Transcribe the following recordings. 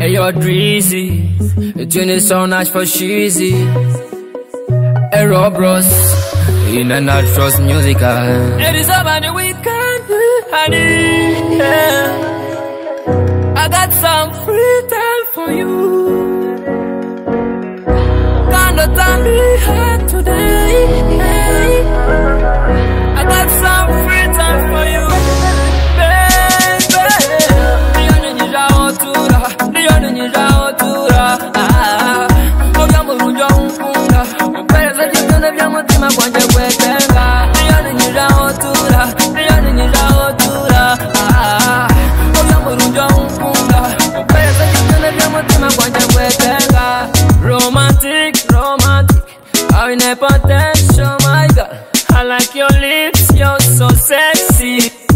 Hey, you're Dreezy. The tune is so nice for cheesy. Hey, Rob Ross. In a Natross musical. It is over the weekend, honey. Yeah. I got some free time for you. Kinda time me hard today. I got some free time for you. Romantic, I'm in a potential, my God. I like your lips, you're so sexy.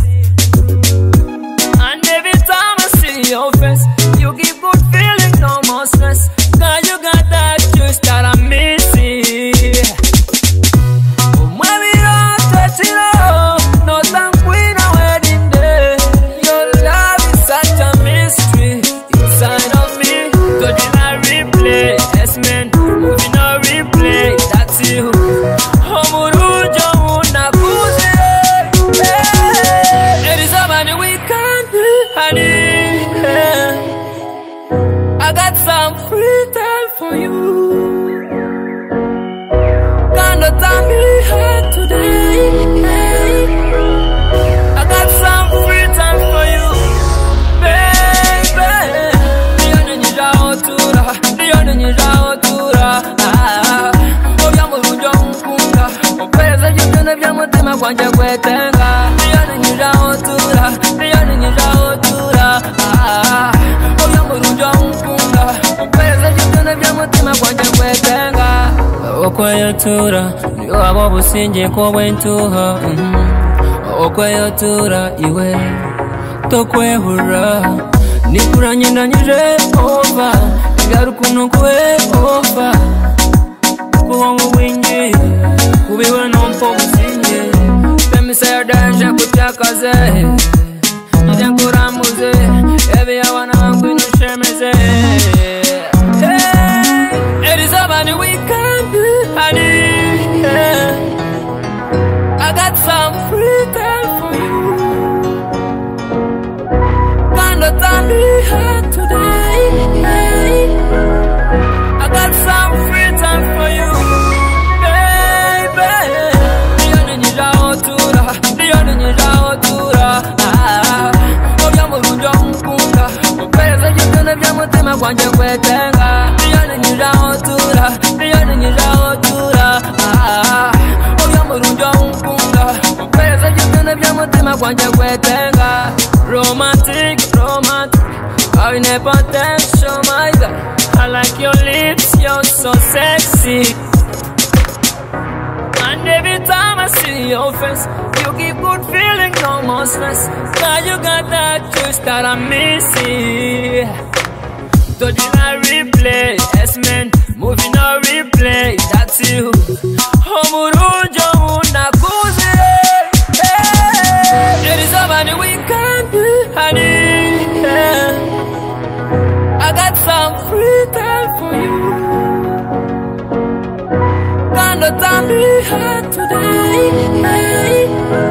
And every time I see your face, you give good feeling, no more stress. Girl, you got that juice that I'm missing. When we don't touch it all, no time queen a wedding day. Your love is such a mystery inside of me. Touching a replay, yes man, moving a replay. That's you. It is over the weekend, honey. I got some free time for you. Kinda time me hard today. I got some free time for you, baby. Kwanja kwetenga Niyoni njira otura Niyoni njira otura Oya murunjo mpunga Mpereza jitune vya mutima kwanja kwetenga Okweyotura Niyo abo businje kobwentuha Okweyotura iwe Tokwehura Nikura nyina nyire ova Ngarukuno kwe ova Kuwangu winji Kubiwe nompo businje Say danger kutyakaze Nide nkuramuze Ebi yawana ngwino shemeze It is over the weekend, honey. I got some free time for you. Kinda time me hard today. I got some free time for you, baby. Kwanja kwetenga Niyoni njira otura Niyoni njira otura Oya murunjo mpunga Mpereza jitune vya mutima kwanja kwetenga Romantic I'm in a potential, my God. I like your lips, you're so sexy. And every time I see your face, you give good feeling, no more stress. Now you got that juice that I'm missing. Touching a replay, yes man, moving a replay, that's you. Homurujo unakuze. It is over the weekend, honey. I got some free time for you. Kinda time me hard today.